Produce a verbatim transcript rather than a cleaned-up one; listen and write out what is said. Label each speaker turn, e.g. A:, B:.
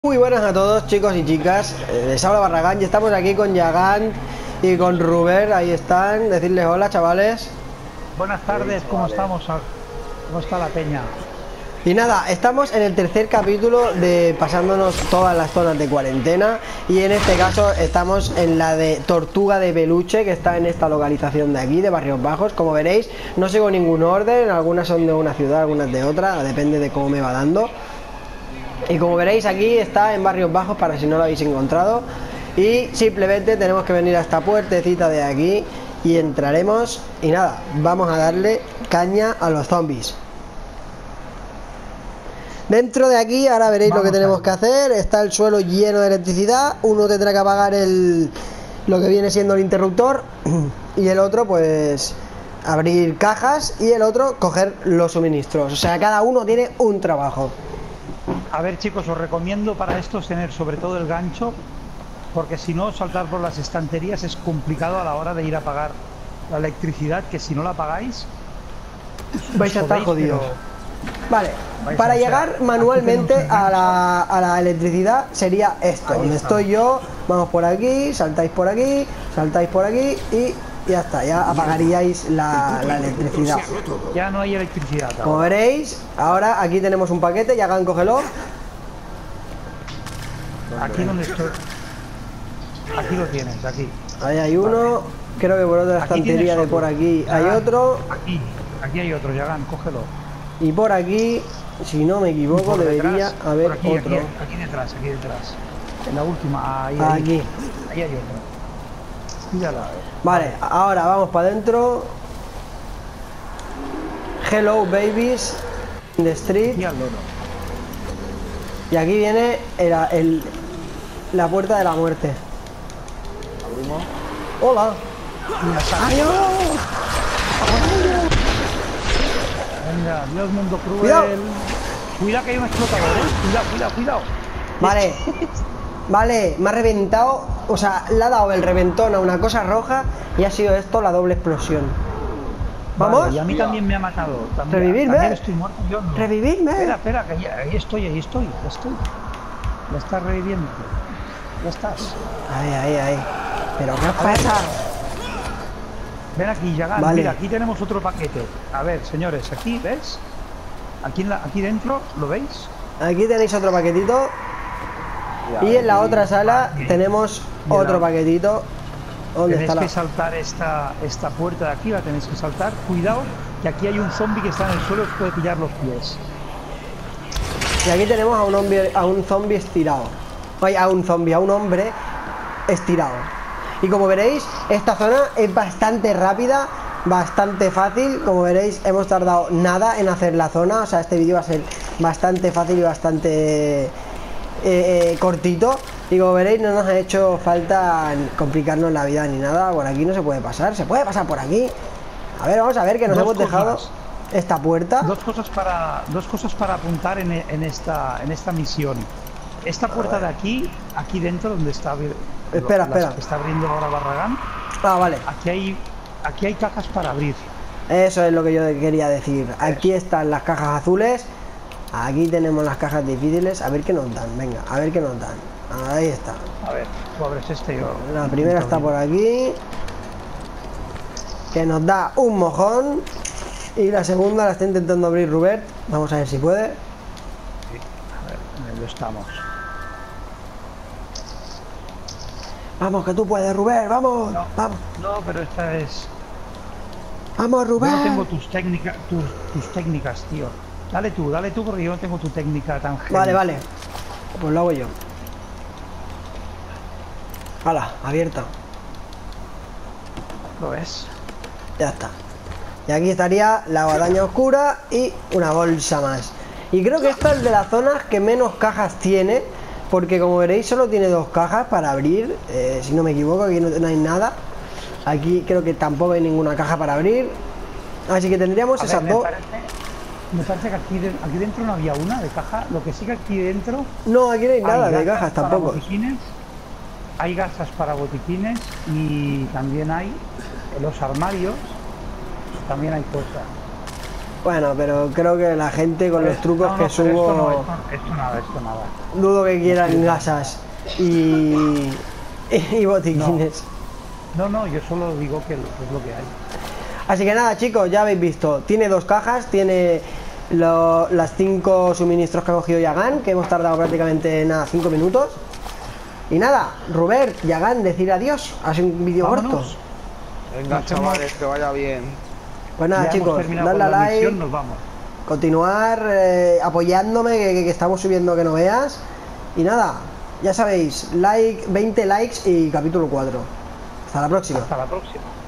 A: Muy buenas a todos, chicos y chicas. eh, Les habla Barragán y estamos aquí con Yagan y con Ruber. Ahí están, decirles hola, chavales.
B: Buenas tardes, ¿cómo estamos? ¿Cómo está la peña?
A: Y nada, estamos en el tercer capítulo de pasándonos todas las zonas de cuarentena. Y en este caso estamos en la de Tortuga de Peluche, que está en esta localización de aquí, de Barrios Bajos. Como veréis, no sigo ningún orden, algunas son de una ciudad, algunas de otra, depende de cómo me va dando. Y como veréis, aquí está en Barrios Bajos, para si no lo habéis encontrado. Y simplemente tenemos que venir a esta puertecita de aquí y entraremos. Y nada, vamos a darle caña a los zombies. Dentro de aquí, ahora veréis vamos lo que tenemos que hacer. Está el suelo lleno de electricidad. Uno tendrá que apagar el lo que viene siendo el interruptor. Y el otro, pues, abrir cajas. Y el otro, coger los suministros. O sea, cada uno tiene un trabajo.
B: A ver, chicos, os recomiendo para estos tener sobre todo el gancho, porque si no, saltar por las estanterías es complicado a la hora de ir a pagar la electricidad, que si no la pagáis
A: vais a estar jodidos. Vale,
B: vais
A: para
B: a
A: llegar
B: ser,
A: manualmente a la, a la electricidad sería esto, donde estoy yo. Vamos por aquí, saltáis por aquí, saltáis por aquí y ya está, ya apagaríais la, la electricidad.
B: Ya no hay electricidad ahora.
A: Como veréis, ahora aquí tenemos un paquete, ya hagan, cógelo.
B: Aquí donde estoy. Aquí lo tienes, aquí.
A: Ahí hay uno, creo que por otra estantería de por aquí hay otro.
B: Aquí, aquí hay otro, Yagan, cógelo.
A: Y por aquí, si no me equivoco, debería
B: detrás,
A: haber
B: aquí,
A: otro.
B: Aquí, aquí detrás, aquí detrás. En la última, ahí, ahí.
A: Aquí.
B: Ahí hay otro. Mírala.
A: Vale, ahora vamos para adentro. Hello babies in the street.
B: Y al loro.
A: Y aquí viene el, el, la puerta de la muerte.
B: Abrimos.
A: Hola. ¡Adiós!
B: Venga, Dios, mundo cruel.
A: Cuidado.
B: Cuidado que hay un explotador, ¿eh? Cuidado, cuidado, cuidado.
A: Vale. Vale, me ha reventado. O sea, le ha dado el reventón a una cosa roja y ha sido esto la doble explosión. ¿Vamos?
B: Vale, y a mí también me ha matado. También,
A: ¿Revivirme?
B: También estoy muerto yo, ¿no?
A: ¿Revivirme?
B: Espera, espera, que ya, ahí estoy, ahí estoy, ya estoy. Ya estás reviviendo. Ya estás.
A: Ahí, ahí, ahí. ¿Pero qué pasa?
B: Ven aquí, Yagan,
A: Vale.
B: mira, aquí tenemos otro paquete. A ver, señores, aquí, ¿ves? Aquí, en la, aquí dentro, ¿lo veis?
A: Aquí tenéis otro paquetito. Y en la otra sala tenemos otro paquetito. ¿Dónde
B: Tenéis
A: está la...?
B: que saltar esta, esta puerta de aquí, la tenéis que saltar. Cuidado, que aquí hay un zombie que está en el suelo, os puede pillar los pies.
A: Y aquí tenemos a un hombre, a un zombie estirado. Ay, a un zombie, a un hombre estirado. Y como veréis, esta zona es bastante rápida, bastante fácil. Como veréis, hemos tardado nada en hacer la zona. O sea, este vídeo va a ser bastante fácil y bastante eh, eh, cortito. Y como veréis, no nos ha hecho falta complicarnos la vida ni nada. Por aquí no se puede pasar, se puede pasar por aquí. A ver, vamos a ver que nos
B: Dos
A: hemos
B: cosas.
A: dejado esta puerta.
B: Dos cosas para, dos cosas para apuntar en, en, esta, en esta misión. Esta puerta de aquí, aquí dentro donde está,
A: Espera,
B: las
A: espera.
B: que está abriendo ahora Barragán,
A: Ah, vale.
B: aquí hay, aquí hay cajas para abrir.
A: Eso es lo que yo quería decir. Aquí están las cajas azules. Aquí tenemos las cajas difíciles. A ver qué nos dan. Venga, a ver qué nos dan. Ahí está.
B: A ver, tú abres este yo.
A: La primera está por aquí, que nos da un mojón. Y la segunda la está intentando abrir Rubert. Vamos a ver si puede.
B: A ver, en ello estamos.
A: Vamos, que tú puedes, Rubert. Vamos,
B: No,
A: vamos.
B: no, pero esta es...
A: Vamos,
B: Yo
A: Rubert.
B: no tengo tus técnicas, tus, tus técnicas, tío. Dale tú, dale tú, porque yo no tengo tu técnica tan genial.
A: Vale, vale. Pues lo hago yo. Hala, abierta.
B: ¿Lo ves?
A: Ya está. Y aquí estaría la guadaña oscura y una bolsa más. Y creo que esta es de las zonas que menos cajas tiene, porque como veréis solo tiene dos cajas para abrir, eh, si no me equivoco, aquí no, no hay nada. Aquí creo que tampoco hay ninguna caja para abrir. Así que tendríamos
B: A
A: esas
B: ver, me
A: dos.
B: parece, me parece que aquí, de- aquí dentro no había una de caja. Lo que sí que aquí dentro
A: No, aquí no hay nada
B: hay
A: de
B: gasas
A: cajas
B: para
A: tampoco.
B: botiquines, hay gasas para botiquines y también hay en los armarios, también hay cosas.
A: Bueno, pero creo que la gente con los trucos
B: no, no,
A: que
B: pero
A: subo...
B: Esto, no, esto, esto nada, esto nada.
A: Dudo que quieran gasas y, y botiquines.
B: No, no, yo solo digo que es lo que hay.
A: Así que nada, chicos, ya habéis visto. Tiene dos cajas, tiene lo, las cinco suministros que ha cogido Yagan, que hemos tardado prácticamente nada, cinco minutos. Y nada, Robert, Yagan, decir adiós. Ha sido un vídeo corto.
C: Venga,
B: Nos
C: chavales,
B: hemos-
C: que vaya bien.
A: Pues nada,
B: Ya hemos
A: chicos,
B: terminado
A: dadle a
B: con la
A: like,
B: misión, nos vamos.
A: continuar eh, apoyándome, que, que- que estamos subiendo que no veas. Y nada, ya sabéis, like, veinte likes y capítulo cuatro. Hasta la próxima.
B: Hasta la próxima.